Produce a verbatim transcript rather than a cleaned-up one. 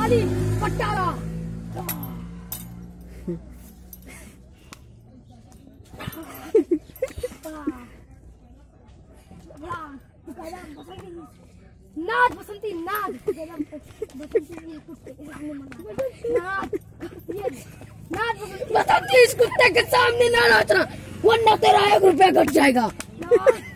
वाली पटारा। नाद बसंती नाद बसंती कुत्ते के सामने नाद बसंती इस कुत्ते के सामने ना नाचना वरना तेरा एक रुपया कट जाएगा।